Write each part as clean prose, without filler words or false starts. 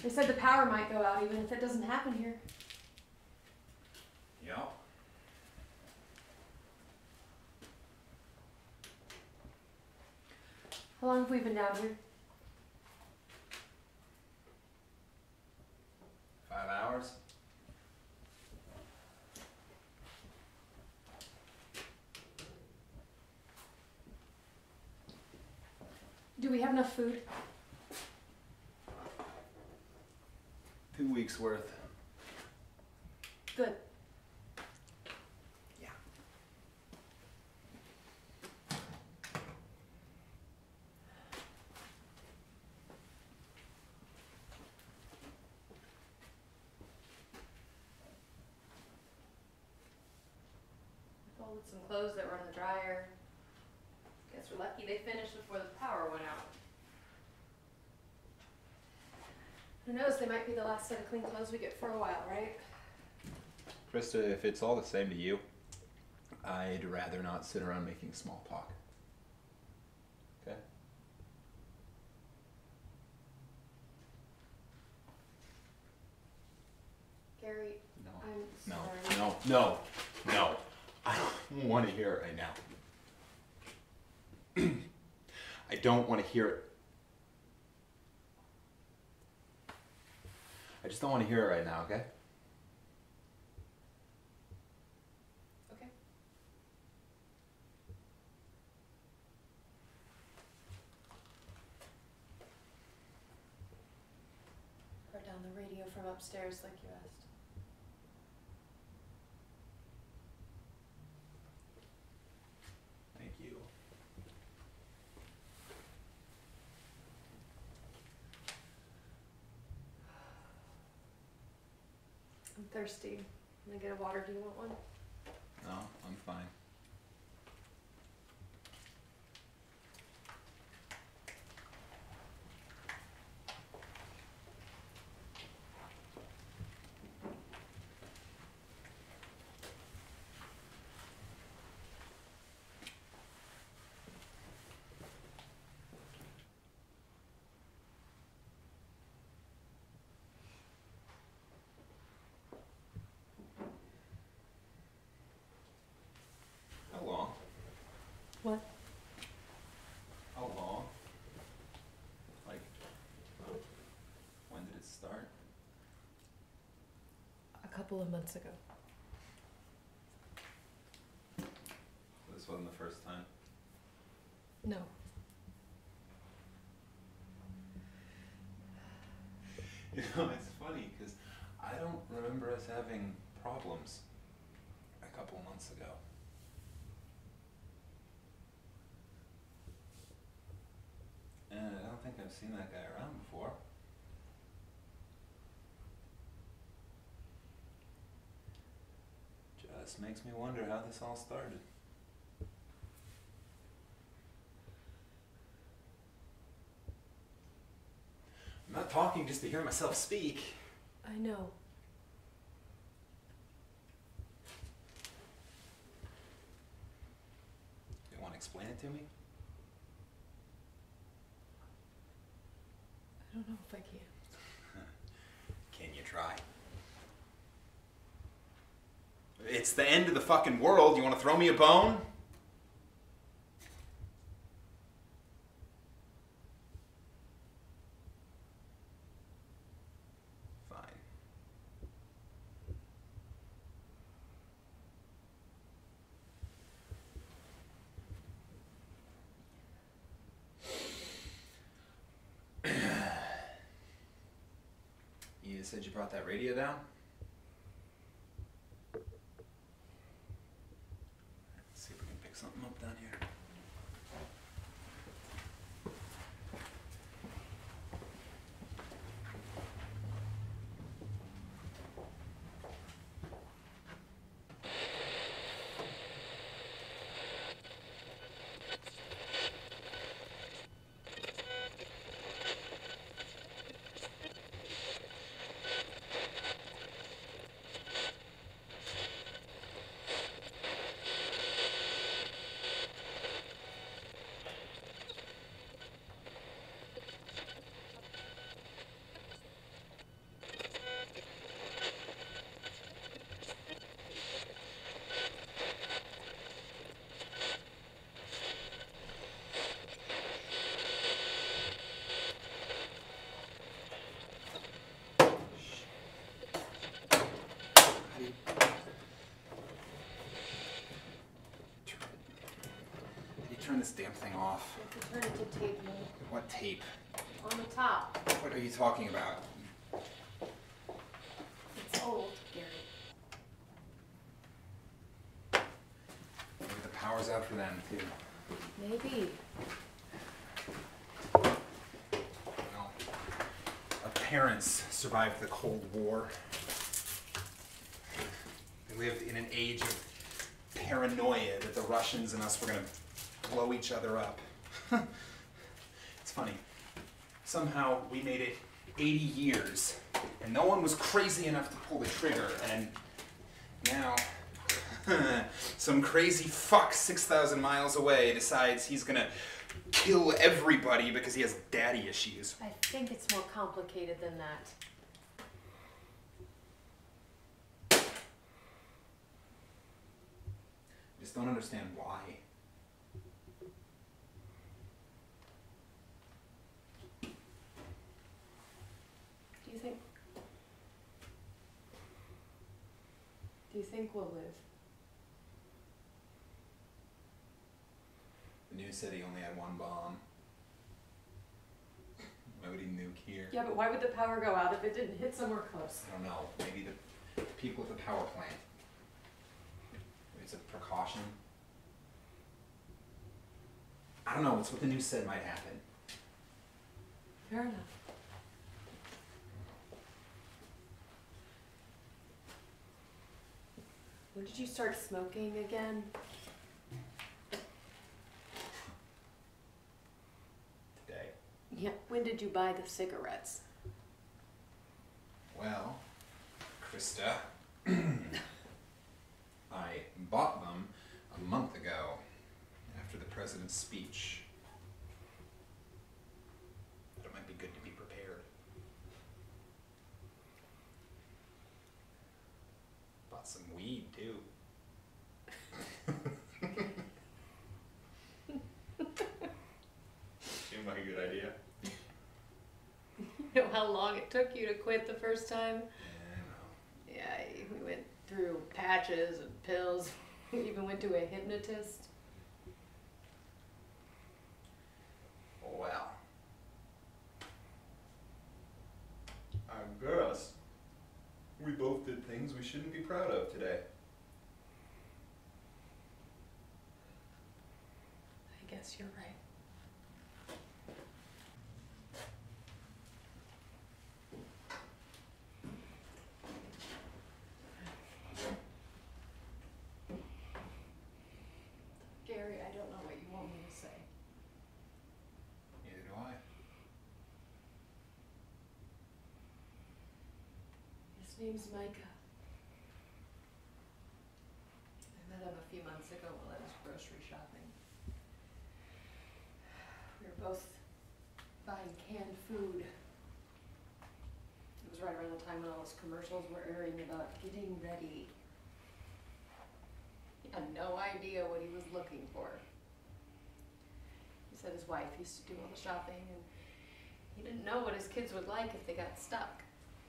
They said the power might go out even if it doesn't happen here. Yeah. How long have we been down here? 5 hours. Do we have enough food? 2 weeks worth. Good. Yeah. I folded some clothes that were in the dryer. Guess we're lucky they finished before the power went out. Who knows, they might be the last set of clean clothes we get for a while, right? Krista, if it's all the same to you, I'd rather not sit around making small talk. Okay? Gary, No. I'm sorry. No. I don't want to hear it right now. I don't want to hear it. I just don't want to hear it right now, okay? Okay. Brought down the radio from upstairs like you asked. Thank you. I'm thirsty. Can I get a water? Do you want one? No, I'm fine. How long? What? How long? Like, when did it start? A couple of months ago. This wasn't the first time. No. You know, it's funny because I don't remember us having problems a couple months ago. And I don't think I've seen that guy around before. Just makes me wonder how this all started. I'm not talking just to hear myself speak. I know. You want to explain it to me? I don't know if I can. Can you try? It's the end of the fucking world. You want to throw me a bone? Fine. You said you brought that radio down? Let's see if we can pick something up down here. this damn thing off. You have to turn it to tape mode. What tape? On the top. What are you talking about? It's old, Gary. Maybe the power's out for them, too. Maybe. Well, our parents survived the Cold War. They lived in an age of paranoia that the Russians and us were going to blow each other up. It's funny. Somehow we made it 80 years, and no one was crazy enough to pull the trigger, and now some crazy fuck 6,000 miles away decides he's going to kill everybody because he has daddy issues. I think it's more complicated than that. I just don't understand why. Do you think we'll live? The news said he only had one bomb. Why would he nuke here? Yeah, but why would the power go out if it didn't hit somewhere close? I don't know. Maybe the people at the power plant. Maybe it's a precaution. I don't know. It's what the news said might happen. Fair enough. When did you start smoking again? Today. Yeah. When did you buy the cigarettes? Well, Krista, I bought them a month ago after the president's speech. But it might be good to be prepared. Bought some weed, too. Seemed like a good idea. You know how long it took you to quit the first time? Yeah, Yeah, we went through patches and pills. We even went to a hypnotist. well. I guess we both did things we shouldn't be proud of today. I guess you're right. Gary, I don't know what you want me to say. Neither do I. His name's Micah. I met him a few months ago while I was grocery shopping. We were both buying canned food. It was right around the time when all those commercials were airing about getting ready. He had no idea what he was looking for. He said his wife used to do all the shopping, and he didn't know what his kids would like if they got stuck.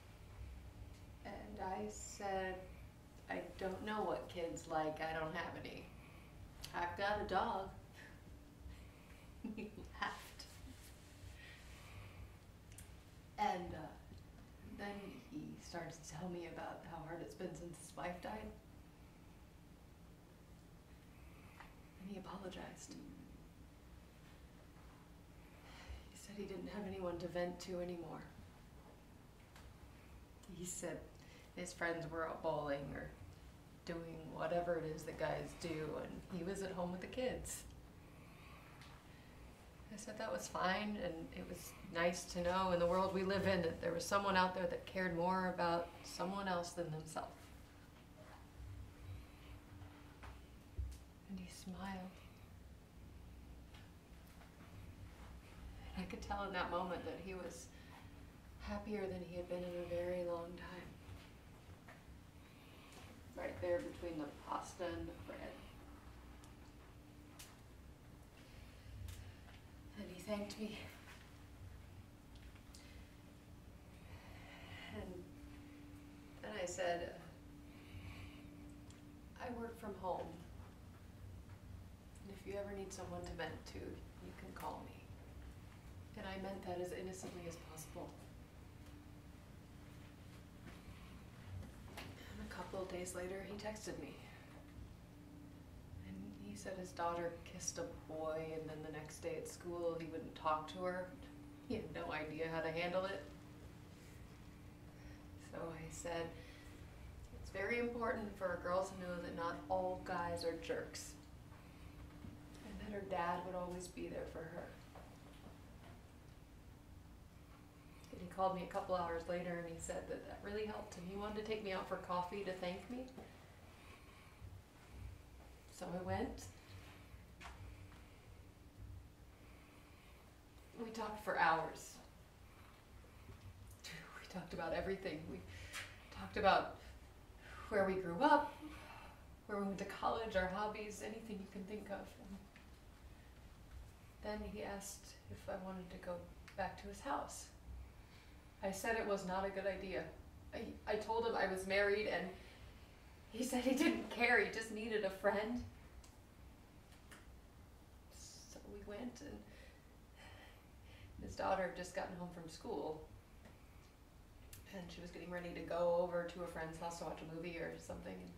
And I said, I don't know what kids like. I don't have any. I've got a dog. He laughed. And then he started to tell me about how hard it's been since his wife died. And he apologized. He said he didn't have anyone to vent to anymore. He said his friends were out bowling or doing whatever it is that guys do, and he was at home with the kids. I said that was fine, and it was nice to know in the world we live in that there was someone out there that cared more about someone else than themselves. And he smiled. And I could tell in that moment that he was happier than he had been in a very long time. Right there between the pasta and the bread. And he thanked me. And then I said, I work from home. And if you ever need someone to vent to, you can call me. And I meant that as innocently as possible. And a couple of days later, he texted me. And he said his daughter kissed a boy, and then the next day at school, he wouldn't talk to her. He had no idea how to handle it. So I said, it's very important for a girl to know that not all guys are jerks. And that her dad would always be there for her. And he called me a couple hours later and he said that that really helped him. He wanted to take me out for coffee to thank me. So I went. We talked for hours. We talked about everything. We talked about where we grew up, where we went to college, our hobbies, anything you can think of. And then he asked if I wanted to go back to his house. I said it was not a good idea. I told him I was married, and he said he didn't care, he just needed a friend. So we went, and his daughter had just gotten home from school, and she was getting ready to go over to a friend's house to watch a movie or something. And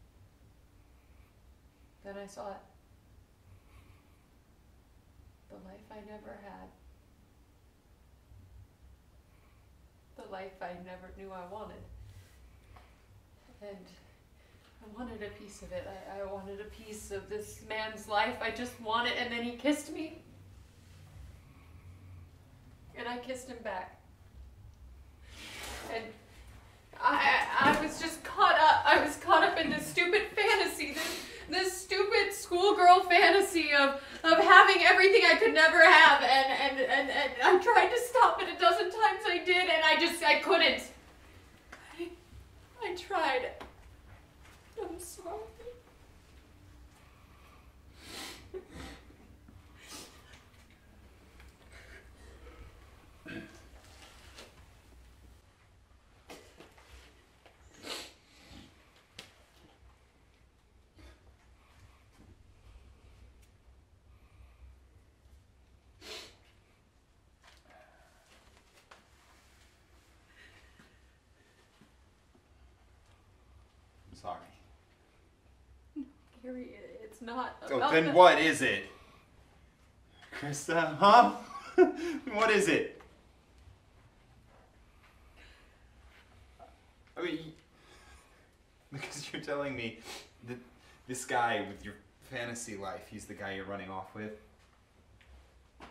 then I saw it. The life I never had. The life I never knew I wanted. And I wanted a piece of it. I wanted a piece of this man's life. I just wanted, and then he kissed me. And I kissed him back. And I was just caught up. I was caught up in this stupid fantasy, this stupid schoolgirl fantasy of having everything I could never have. And I tried to stop it a dozen times. I did, and I couldn't. I tried. I'm sorry. Sorry. Gary, it's not So about then the... what is it? Krista, huh? What is it? I mean, because you're telling me that this guy with your fantasy life, he's the guy you're running off with? I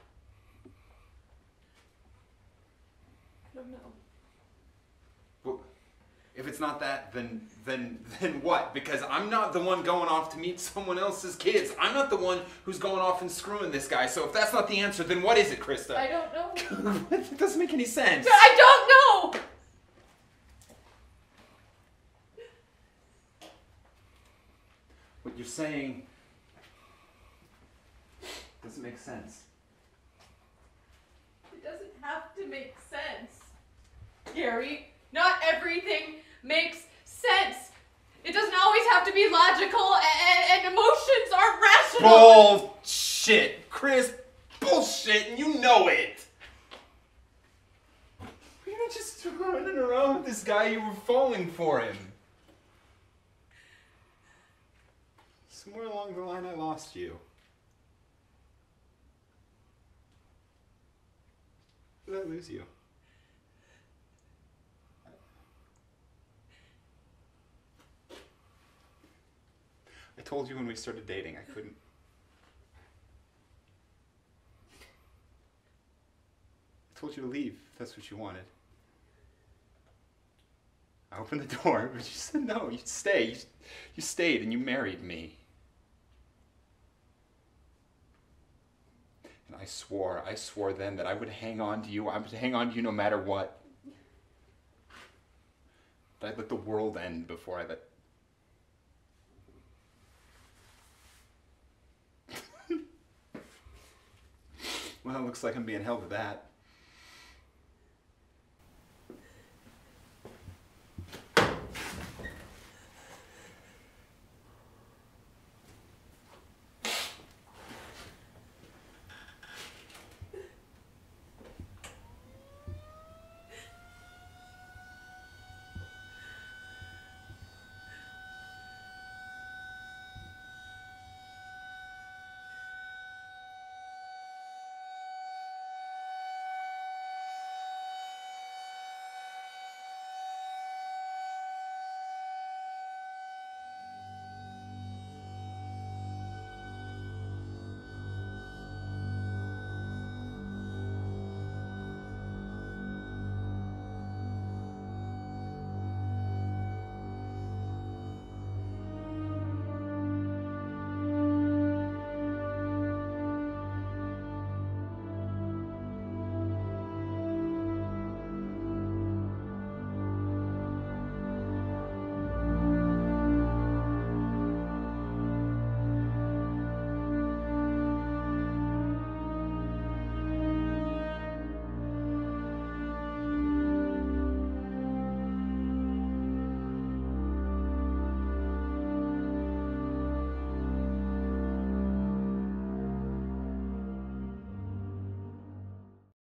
don't know. Well, if it's not that, then what? Because I'm not the one going off to meet someone else's kids. I'm not the one who's going off and screwing this guy. So if that's not the answer, then what is it, Krista? I don't know. It doesn't make any sense. I don't know! What you're saying doesn't make sense. It doesn't have to make sense, Gary. Not everything makes sense. It doesn't always have to be logical, and emotions aren't rational. Bullshit, Chris. Bullshit, and you know it. You're not just running around with this guy. You were falling for him. Somewhere along the line, I lost you. Did I lose you? I told you when we started dating I couldn't. I told you to leave if that's what you wanted. I opened the door, but you said no, you'd stay. You stayed and you married me. And I swore then that I would hang on to you. I would hang on to you no matter what. But I'd let the world end before I let... Well, it looks like I'm being held to that.